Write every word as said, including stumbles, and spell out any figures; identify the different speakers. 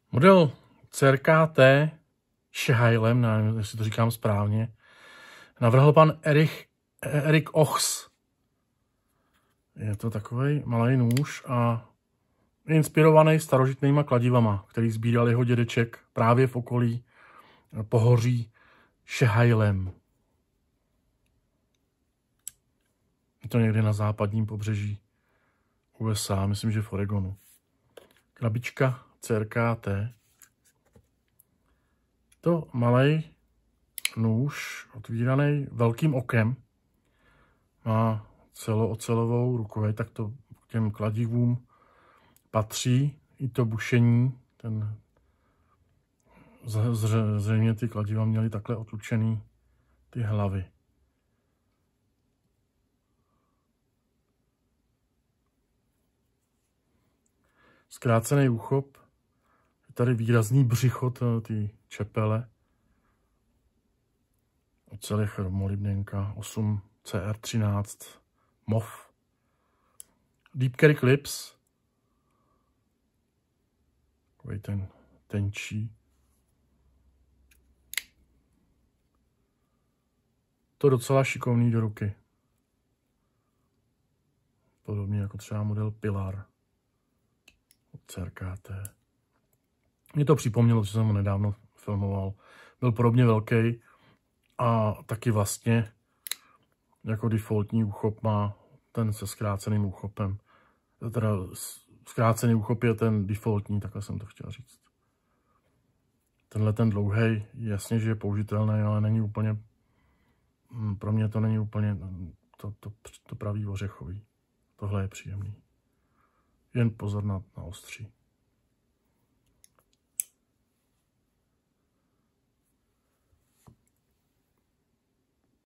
Speaker 1: Model C R K T Scheheilem, nevím, jestli to říkám správně, navrhl pan Erich, Erik Ochs. Je to takový malý nůž a je inspirovaný starožitnýma kladivama, který sbíral jeho dědeček právě v okolí pohoří Scheheilem. Je to někde na západním pobřeží U S A, myslím, že v Oregonu. Krabička C R K T. To malý nůž, otvíraný velkým okem, má celoocelovou rukojeť, tak to k těm kladivům patří i to bušení. Ten, zřejmě ty kladiva měly takhle otlučený ty hlavy. Zkrácený úchop, je tady výrazný břicho ty čepele, ocel je chromolibděnka, osm C R třináct M O F, Deep Carry Clips, takový ten tenčí. To docela šikovný do ruky. Podobně jako třeba model Pilar od C R K T. Mě to připomnělo, že jsem ho nedávno filmoval. Byl podobně velký a taky vlastně jako defaultní úchop má ten se zkráceným úchopem. Teda zkrácený úchop je ten defaultní, takhle jsem to chtěl říct. Tenhle ten dlouhý, jasně, že je použitelný, ale není úplně, pro mě to není úplně to, to, to pravý ořechový. Tohle je příjemný. Jen pozor na, na ostří.